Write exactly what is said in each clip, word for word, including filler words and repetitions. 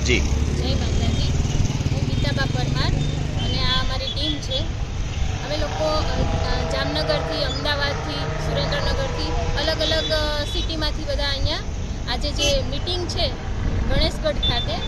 જી જય માતાજી, હું ગીતાબા પરમાર અને આ અમારી ટીમ છે. અમે લોકો જામનગરથી, અમદાવાદથી, સુરેન્દ્રનગરથી અલગ અલગ સિટીમાંથી બધા અહીંયા આજે જે મિટિંગ છે ગણેશગઢ ખાતે,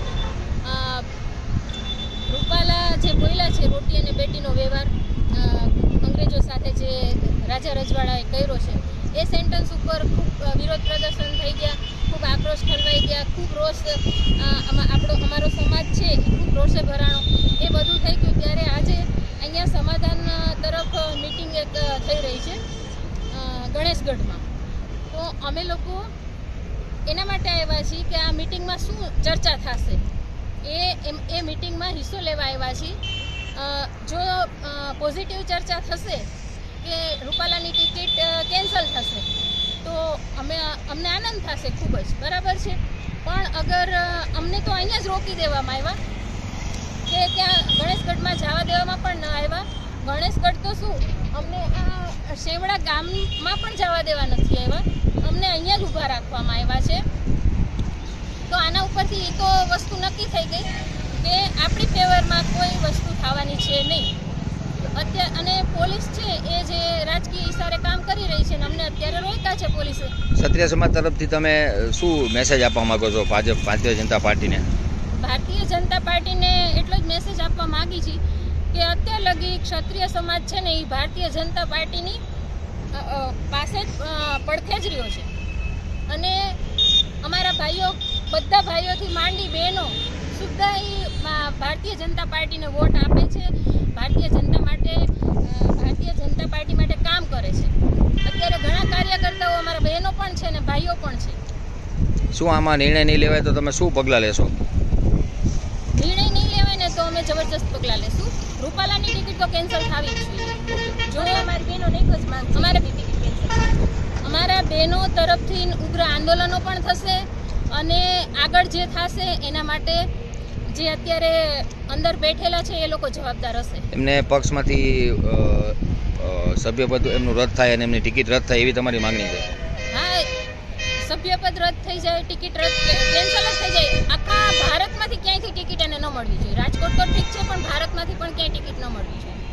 રૂપાલા જે બોલ્યા છે રોટી અને બેટીનો વ્યવહાર અંગ્રેજો સાથે જે રાજા રજવાડાએ કર્યો છે એ સેન્ટન્સ ઉપર ખૂબ વિરોધ પ્રદર્શન થઈ ગયા, ખૂબ આક્રોશ ઠલવાઈ ગયા, ખૂબ રોષ આપણો અમારો સમાજ છે એ ખૂબ રોષે ભરાણો એ બધું થઈ ગયું. ત્યારે આજે અહીંયા સમાધાન તરફ મિટિંગ એક થઈ રહી છે ગણેશગઢમાં. તો અમે લોકો એના માટે આવ્યા છીએ કે આ મિટિંગમાં શું ચર્ચા થશે એ એ મિટિંગમાં હિસ્સો લેવા આવ્યા છીએ. જો પોઝિટિવ ચર્ચા થશે કે રૂપાલાની ટિકિટ કેન્સલ થશે તો અમે અમને આનંદ થશે ખૂબ જ, બરાબર છે. પણ અગર અમને તો અહીંયા જ રોકી દેવામાં આવ્યા કે ત્યાં ગણેશગઢમાં જવા દેવામાં પણ ન આવ્યા. ગણેશગઢ તો શું, અમને આ શેવડા ગામમાં પણ જવા દેવા નથી આવ્યા, અમને અહીંયા જ ઊભા રાખવામાં આવ્યા છે. તો આના ઉપરથી એ તો વસ્તુ નક્કી થઈ ગઈ કે આપણી ફેવરમાં કોઈ વસ્તુ થવાની છે નહીં. અત્યારે અને પોલીસ છે એ જે રાજકીય ઈશારે કામ કરી રહી છે ને અમને અત્યારે રોક્યા છે પોલીસે. ક્ષત્રિય સમાજ તરફથી તમે શું મેસેજ આપવા માંગો છો ભાજપ ભારતીય જનતા પાર્ટીને? ભારતીય જનતા પાર્ટીને એટલો જ મેસેજ આપવા માંગી છીએ કે અત્યાર લગી ક્ષત્રિય સમાજ છે ને એ ભારતીય જનતા પાર્ટીની પાસે જ પડખે જ રહ્યો છે. અને અમારા ભાઈઓ, બધા ભાઈઓથી માંડી બહેનો સુદ્ધા એ ભારતીય જનતા પાર્ટીને વોટ આપે છે, ભારતીય જનતા માટે ભારતીય જનતા પાર્ટી માટે કામ કરે છે. અત્યારે ઘણા કાર્યકર્તાઓ અમારા બહેનો પણ છે ને ભાઈઓ પણ છે. શું આમાં નિર્ણય નહીં લેવાય તો તમે શું પગલાં લેશો? નિર્ણય નહીં લેવાય ને તો અમે જબરજસ્ત પગલાં લેશું. રૂપાલાની ટિકિટ તો કેન્સલ થવી જ જોઈએ. જો અમારી બહેનો નહીં જ માંગ અમારે ટિકિટ કેન્સલ, અમારા બહેનો તરફથી ઉગ્ર આંદોલનો પણ થશે અને આગળ જે થશે એના માટે જે અત્યારે અંદર બેઠેલા છે એ લોકો જવાબદાર હશે. એમને પક્ષમાંથી સભ્યપદ એમનું રદ થાય અને એમની ટિકિટ રદ થાય એવી તમારી માંગણી છે? હા, સભ્યપદ રદ થઈ જાય, ટિકિટ રદ કેન્સલ જ થઈ જાય. આખા ભારતમાંથી ક્યાંયથી ટિકિટ એને ન મળવી જોઈએ. રાજકોટ તો ઠીક છે પણ ભારતમાંથી પણ ક્યાંય ટિકિટ ન મળવી જોઈએ.